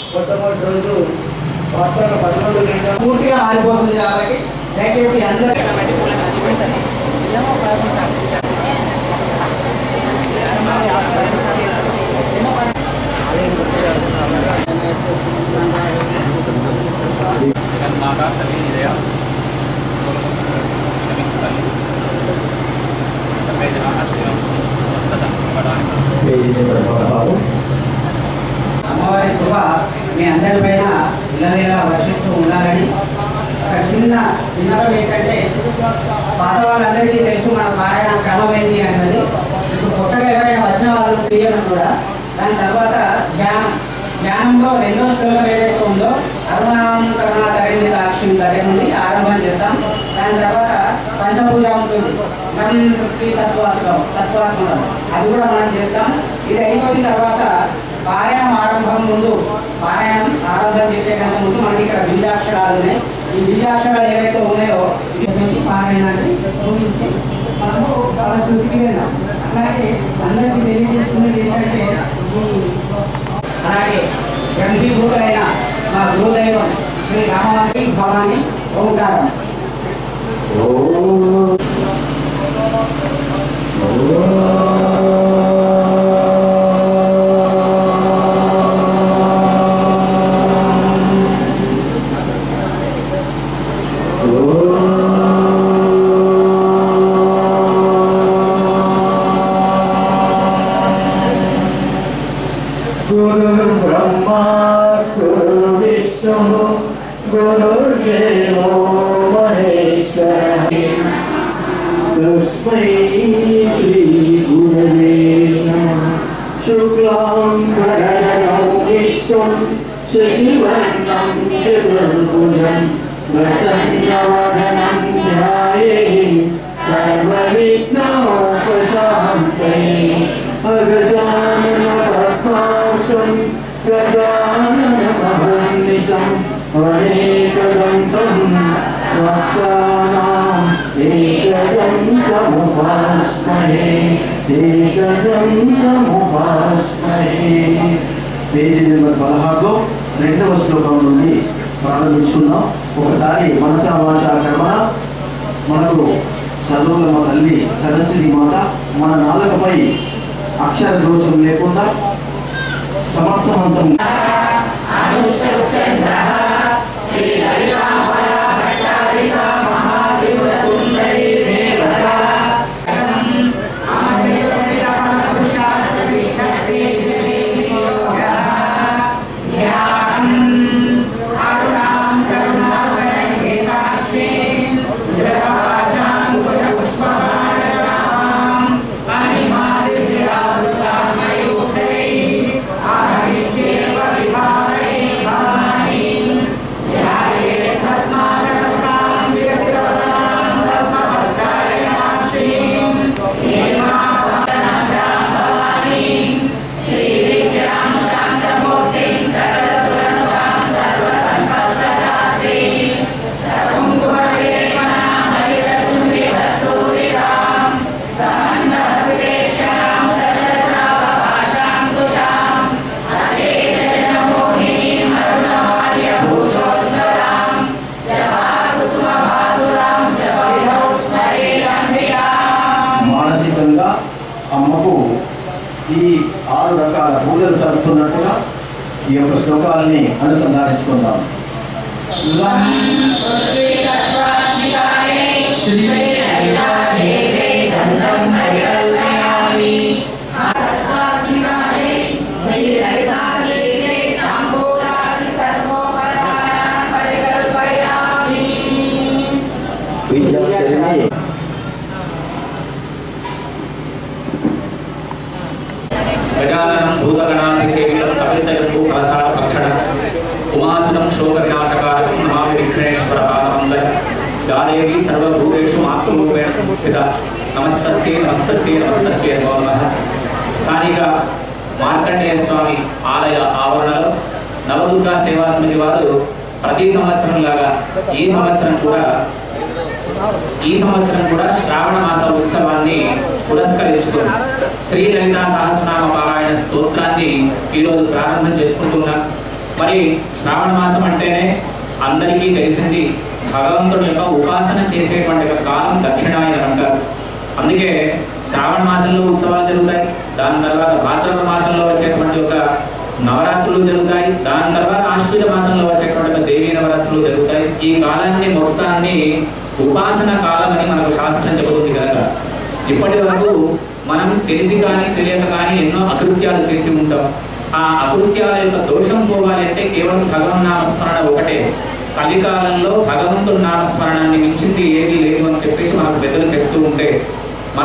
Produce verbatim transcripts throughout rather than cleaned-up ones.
మొట్టమొదటి రోజు వాస్తవంగా పదమూడు గంటల పూర్తిగా మారిపోతుంది కాబట్టి దయచేసి అందరూ అమ్మవారి కృప మీ అందరిపైన ఇళ్ళవేళ వర్షిస్తూ ఉండాలని ఒక చిన్న విన్నపం ఏంటంటే పాత వాళ్ళందరికీ తెలుసు మన పారాయణ క్రమం ఏంటి అన్నది. ఇప్పుడు కొత్తగా ఎవరైనా వచ్చిన వాళ్ళు తీయడం కూడా దాని తర్వాత ధ్యానం ధ్యానంలో రెండో శ్లోకం ఏదైతే ఉందో అరుణాంకరణ తరింది సాక్షి దగ్గర నుండి ఆరంభం చేస్తాం. దాని తర్వాత పంచపూజ ఉంటుంది, మరి తృప్తి తత్వాత్మకం తత్వాత్మకం అది కూడా మనం చేస్తాం. ఇది అయిపోయిన తర్వాత పారాయణం ఆరంభం ముందు పారాయణం ఆరంభం చేసే కంటే ముందు మనకి ఇక్కడ బీజాక్షరాలు ఉన్నాయి. ఈ బీజాక్షరాలు ఏవైతే ఉన్నాయో ఇవి పారాయణాన్ని ఊహించి మనము వాళ్ళ స్థితికి వెళ్ళాం. అలాగే అందరికీ తెలియజేసుకునేది ఏంటంటే ఈ అలాగే గ్రంథీభూతులైన మా గురుదైవం శ్రీ రామవారి భవాని ఓంకారం పేజీ నెంబర్ పదహారులో రెండవ శ్లోకం నుండి ప్రారంభించుకున్నాం. ఒకసారి మనసా వాచ కర్మణ మనకు చదువుల మా తల్లి సరస్వతి మాత మన నాలుకపై అక్షర దోషం లేకుండా సమర్థవంతం అమ్మకు ఈ ఆరు రకాల పూజలు జరుపుతున్నట్టుగా ఈ యొక్క శ్లోకాలని అనుసంధానించుకుందాం. गजाननं भूतगणाधिसेवितं कपितजम्बू कलशापक्षणं उमासुतं शोकविनाशकारकं नमामि विघ्नेश्वरपादमन्दं गायत्री सर्वभूतेषु मातृरूपेण संस्थिता नमस्तस्यै नमस्तस्यै नमस्तस्यै नमो नमः. స్థానిక మార్కండేయ స్వామి ఆలయ ఆవరణలో నవదుర్గా సేవా సమితి వారు ప్రతి సంవత్సరం లాగా ఈ సంవత్సరం కూడా ఈ సంవత్సరం కూడా శ్రావణ మాస ఉత్సవాన్ని పురస్కరించుకొని శ్రీ లలితా సహస్రనామ పారాయణ స్తోత్రాన్ని ఈరోజు ప్రారంభం చేసుకుంటున్నాం. మరి శ్రావణ మాసం అంటేనే అందరికీ తెలిసింది భగవంతుడి యొక్క ఉపాసన చేసేటువంటి ఒక కాలం దక్షిణాయనం అంటారు. అందుకే శ్రావణ మాసంలో ఉత్సవాలు జరుగుతాయి, దాని తర్వాత భాద్రపద మాసంలో వచ్చేటువంటి ఒక నవరాత్రులు జరుగుతాయి, దాని తర్వాత ఆశ్వజ మాసంలో వచ్చేటువంటి ఒక దేవీ నవరాత్రులు జరుగుతాయి. ఈ కాలాన్ని మొత్తాన్ని ఉపాసన కాలం అని మనకు శాస్త్రం చెబుతుంది కనుక ఇప్పటి వరకు మనం తెలిసి కానీ తెలియక కానీ ఎన్నో అకృత్యాలు చేసి ఉంటాం. ఆ అకృత్యాల యొక్క దోషం పోవాలి అంటే కేవలం భగవన్ నామస్మరణ ఒకటే. కలికాలంలో భగవంతుడి నామస్మరణాన్ని మించింది ఏది లేదు అని చెప్పేసి మనకు పెద్దలు చెప్తూ ఉంటే మన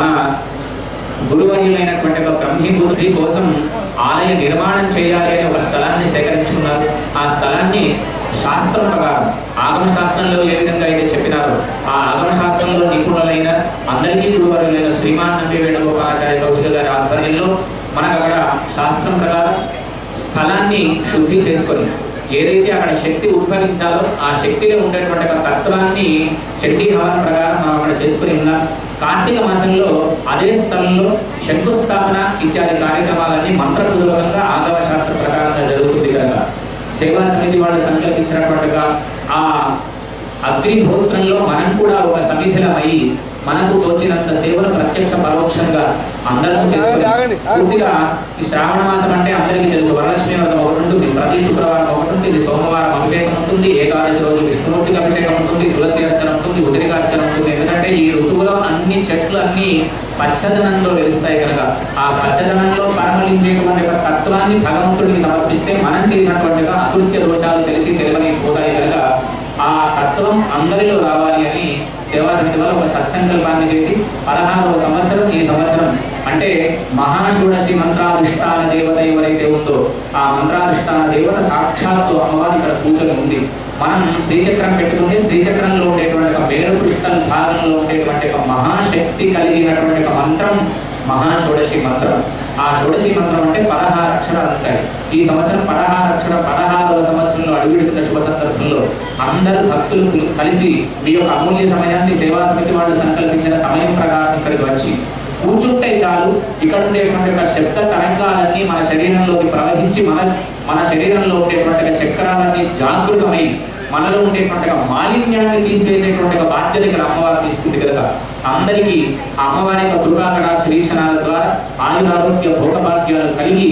గురువర్యులైనటువంటి ఒక బ్రహ్మీభూతి కోసం ఆలయ నిర్మాణం చేయాలి అనే ఒక స్థలాన్ని సేకరించుకున్నారు. ఆ స్థలాన్ని శాస్త్రం ప్రకారం ఆగమ శాస్త్రంలో ఏ విధంగా అయితే చెప్పినారో ఆ ఆగమ శాస్త్రంలో నిపుణులైన అందరికీ గురువర్యులైన శ్రీమాన్ నంది వేణుగోపాలాచార్య కౌశిక గారి ఆధ్వర్యంలో మనకు అక్కడ శాస్త్రం ప్రకారం స్థలాన్ని శుద్ధి చేసుకొని ఏదైతే అక్కడ శక్తి ఉద్భవించాలో ఆ శక్తిలో ఉండేటువంటి ఒక తత్వాన్ని చండీ హవనం ప్రకారం మనం అక్కడ చేసుకుని ఉన్నాం. కార్తీక మాసంలో అదే స్థలంలో శంకుస్థాపన ఇత్యాది కార్యక్రమాలన్నీ మంత్రపూర్వకంగా ఆగమ శాస్త్ర ప్రకారంగా జరుగుతుంది కనుక సేవా సమితి వాళ్ళు సంకల్పించినట్టుగా ఆ అగ్నిహోత్రంలో మనం కూడా ఒక సమిధిలమై మనకు తోచినంత సేవలు ప్రత్యక్ష పరోక్షంగా అందరం చేసుకుని పూర్తిగా ఈ శ్రావణ మాసం అంటే అందరికీ తెలుసు. వరలక్ష్మి వ్రతం ఒకటి ఉంటుంది, ప్రతి శుక్రవారం ఒకటి ఉంటుంది, సోమవారం అభిషేకం ఉంటుంది, ఏకాదశి రోజు విష్ణుమూర్తికి అభిషేకం ఉంటుంది, తులసి అర్చన ఉంటుంది, ఉసిరిక అర్చన ఉంటుంది. ఎందుకంటే ఈ ఋతువులో అన్ని చెట్లు అన్ని పచ్చదనంలో వెలుస్తాయి కనుక ఆ పచ్చదనంలో పరిమళించేటువంటి ఒక తత్వాన్ని భగవంతుడికి సమర్పిస్తే మనం చేసినటువంటి అకృత్య దోషాలు తెలిసి తెలియని పోతాయి కనుక ఆ తత్వం అందరిలో రావాలి అని సేవా సమితి వల్ల ఒక సత్సంకల్పాన్ని చేసి పదహారవ సంవత్సరం ఈ సంవత్సరం అంటే మహాషోడశి మంత్రాధిష్టాన దేవత ఎవరైతే ఉందో ఆ మంత్రాధిష్టాన దేవత సాక్షాత్తు అమ్మవారి ఇక్కడ కూర్చొని ఉంది. మనం శ్రీచక్రం పెట్టుకుంటే శ్రీచక్రంలో ఉండేటువంటి ఒక మేరు కృష్ణల్ భాగంలో ఉండేటువంటి ఒక మహాశక్తి కలిగినటువంటి ఒక మంత్రం మహాషోడశి మంత్రం. ఆ షోడశి మంత్రం అంటే పదహారు అక్షరాలు ఉంటాయి. ఈ సంవత్సరం పదహారు అక్షర పదహారవ సంవత్సరంలో అడుగుపెడుతున్న శుభ సందర్భంలో అందరు భక్తులు కలిసి మీ యొక్క అమూల్య సమయాన్ని సేవా సమితి వాళ్ళు సంకల్పించిన సమయం ప్రకారం ఇక్కడికి వచ్చి కూర్చుంటే చాలు. ఇక్కడ ఉండేటువంటి ఒక శబ్ద తరంగాలన్నీ మన శరీరంలోకి ప్రవహించి మన మన శరీరంలో ఉండేటువంటి చక్రాలన్నీ జాగృతమై మనలో ఉండేటువంటి మాలిన్యాన్ని తీసివేసేటువంటి ఒక బాధ్యత ఇక్కడ అమ్మవారు తీసుకుంది కదా. అందరికీ అమ్మవారి యొక్క కృపాకటాక్ష వీక్షణాల ద్వారా ఆయురారోగ్య భోగభాగ్యాలు కలిగి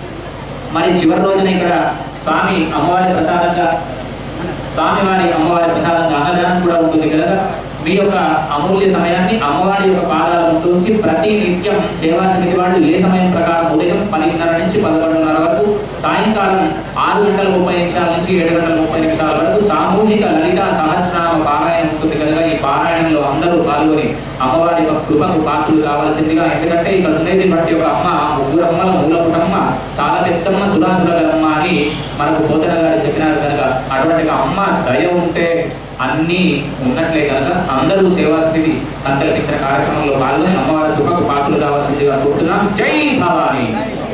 మరి చివరి రోజున ఇక్కడ స్వామి అమ్మవారి ప్రసాదంగా స్వామివారి అమ్మవారి ప్రసాదంగా అన్నదానం కూడా ఉంటుంది కదా. మీ యొక్క అమూల్య సమయాన్ని అమ్మవారి యొక్క పాదాల ఉంచి ప్రతి నిత్యం సేవా సమితి వాళ్ళు ఏ సమయం ప్రకారం ఉదయం పదిన్నర నుంచి పదకొండున్నర వరకు, సాయంకాలం ఆరు గంటల ముప్పై నిమిషాల నుంచి ఏడు గంటల ముప్పై నిమిషాల వరకు సామూహిక లలిత సహస్రనామ పారాయణం ఉంటుంది కనుక ఈ పారాయణంలో అందరూ పాల్గొని అమ్మవారి యొక్క కృపకు పాత్రలు కావాల్సిందిగా. ఎందుకంటే ఇక్కడ ఉండేది బట్టి ఒక అమ్మ ముగ్గురమ్మల మూలపుటమ్మ చాలా పెద్దమ్మ సురాసురగలమ్మ అని మనకు పోతన గారు చెప్పినారు కనుక అటువంటి అమ్మ దయ ఉంటే అన్నీ ఉన్నట్లే కనుక అందరూ సేవా స్థితి సంకల్పించిన కార్యక్రమంలో పాల్గొని అమ్మవారి కృపకు పాత్రలు కావాల్సిందిగా కోరుతున్నాం. జై భవాని.